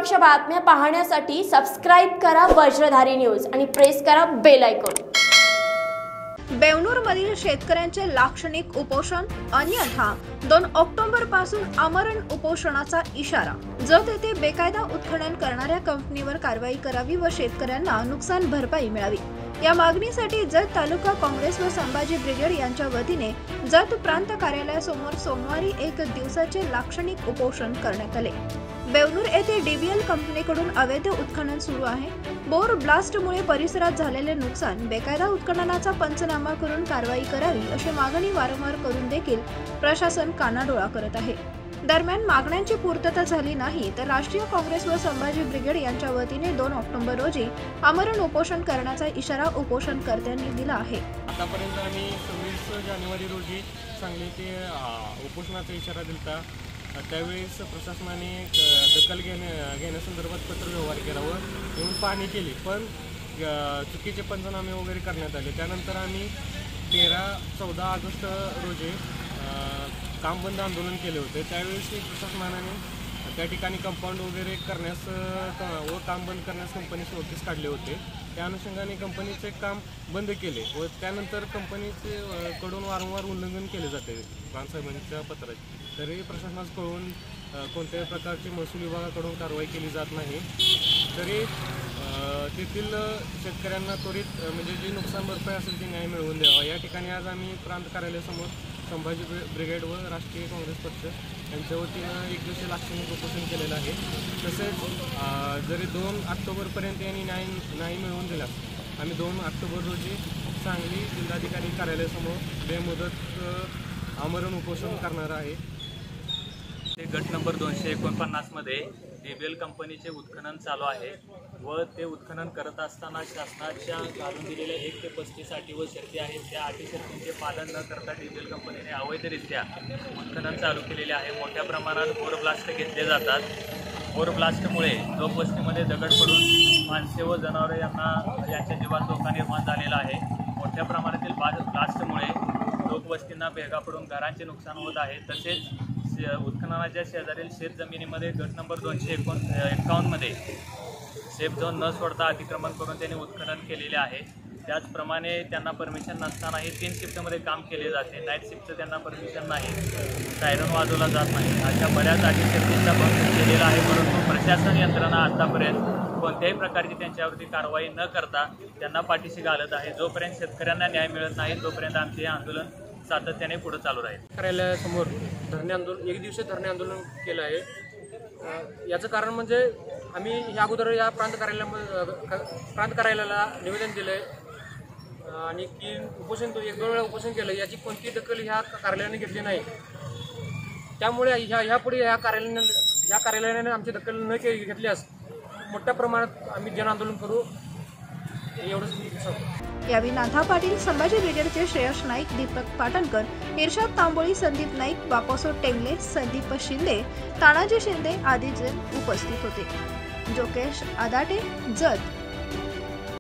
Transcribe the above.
निष्पक्ष बातम्या पाहण्यासाठी सबस्क्राइब करा वज्रधारी न्यूज आणि प्रेस करा बेल आयकॉन। बेवणूरमधील शेतकऱ्यांचे लाक्षणिक उपोषण अन्यथा 2 ऑक्टोबर पासून आमरण उपोषणाचा इशारा। जत येथे बेकायदा उत्खनन करणाऱ्या कंपनीवर कारवाई करावी व शेतकऱ्यांना नुकसान भरपाई मिळावी या मागणीसाठी जत तालुका काँग्रेस व संभाजी ब्रिगेड यांच्या वतीने जत प्रांत कार्यालयासमोर सोमवारी 1 दिवसाचे लाक्षणिक उपोषण करण्यात आले। बेवणूर येथे डीबीएल कंपनीकडून अवैध उत्खनन सुरू आहे। बोर ब्लास्टमुळे परिसरात झालेले नुकसान बेकायदा उत्खननाचा पंचनामा करून कारवाई करावी अशी मागणी वारंवार करून देखील प्रशासन कानाडोळा करत आहे। दरम्यान मागण्यांची पूर्तता झाली नाही तर राष्ट्रीय काँग्रेस व संभाजी ब्रिगेड यांच्या वतीने 2 ऑक्टोबर रोजी आमरण उपोषण करण्याचा इशारा उपोषणकर्त्यांनी दिला आहे। आतापर्यंत आम्ही 26 जानेवारी रोजी सांगली ते उपोषणाचा इशारा दिला। त्यावेळेस प्रशासनाने दखल घेण्यासंदर्भात पत्रव्यवहार केला व येऊन पाहणी केली, पण चुकीचे पंचनामे वगैरे करण्यात आले। त्यानंतर आम्ही 13-14 ऑगस्ट रोजी काम बंद आंदोलन केले होते। त्यावेळेस प्रशासनाने त्या ठिकाणी कंपाऊंड वगैरे करण्यास व काम बंद करण्यास कंपनीचे नोटीस काढले होते। त्या अनुषंगाने कंपनीचे काम बंद केले व त्यानंतर कंपनीचे कडून वारंवार उल्लंघन केले जाते प्रांतसाहेबांच्या पत्राचे। तरी प्रशासनाकडून कोणत्याही प्रकारची महसूल विभागाकडून कारवाई केली जात नाही। तरी तेथील शेतकऱ्यांना त्वरित म्हणजे जी नुकसान भरपाई असेल ती न्याय मिळवून द्यावा। या ठिकाणी आज आम्ही प्रांत कार्यालयासमोर संभाजी ब्रिगेड व राष्ट्रीय काँग्रेस पक्ष यांच्या वतीनं 1 दिवसीय लाक्षणिक उपोषण केलेलं आहे। तसेच जरी 2 ऑक्टोबरपर्यंत यांनी न्याय मिळवून दिला, आम्ही 2 ऑक्टोबर रोजी सांगली जिल्हाधिकारी कार्यालयासमोर बेमुदत आमरण उपोषण करणार आहे। गट नंबर 249 मध्ये डीबीएल कंपनीचे उत्खनन चालू आहे व ते उत्खनन करत असताना शासनाच्या घालून दिलेल्या 1 ते 35 अटी व शर्ती आहेत, त्या अटी शर्तींचे पालन न करता डीबीएल कंपनीने अवैधरित्या उत्खनन चालू केलेले आहे। मोठ्या प्रमाणात बोर ब्लास्ट घेतले जातात। बोर ब्लास्टमुळे लोकवस्तीमध्ये दगड पडून माणसे व जनावरे यांच्या जीवात धोका निर्माण झालेला आहे। मोठ्या प्रमाणातील ब्लास्टमुळे लोकवस्तींना भेगा पडून घरांचे नुकसान होत आहे। तसेच उत्खननाच्या शेजारील शेत जमिनीमध्ये गट नंबर 251 मध्ये सेफ झोन न सोडता अतिक्रमण करून त्यांनी उत्खनन केलेले आहे। त्याचप्रमाणे त्यांना परमिशन नसतानाही 3 शिफ्टमध्ये काम केले जाते। नाईट शिफ्टचं त्यांना परमिशन नाही, सायरन वाजवला जात नाही, अशा बऱ्याच अटी शर्तींचा भंग केलेला आहे। परंतु प्रशासन यंत्रणा आतापर्यंत कोणत्याही प्रकारची त्यांच्यावरती कारवाई न करता त्यांना पाठीशी घालत आहे। जोपर्यंत शेतकऱ्यांना न्याय मिळत नाही तोपर्यंत आमचे हे आंदोलन सातत्याने पुढे चालू राहील। कार्यालयासमोर धरणे आंदोलन 1 दिवसीय धरणे आंदोलन केलं आहे। याचं कारण म्हणजे आम्ही या अगोदर या प्रांत कार्यालयाला निवेदन दिलंय आणि की उपोषण 1-2 वेळा उपोषण केलं, याची कोणतीही दखल ह्या कार्यालयाने घेतली नाही। त्यामुळे ह्यापुढे ह्या कार्यालयाने आमची दखल न घेतल्यास मोठ्या प्रमाणात आम्ही जन आंदोलन करू एवढंच। यावेळी नाथा पाटील, संभाजी ब्रिगेडचे श्रेयस नाईक, दीपक पाटणकर, इर्शाद तांबोळी, संदीप नाईक, बापासो टेंगले, संदीप शिंदे, तानाजी शिंदे आदी जण उपस्थित होते। जोकेश आदाटे, जत।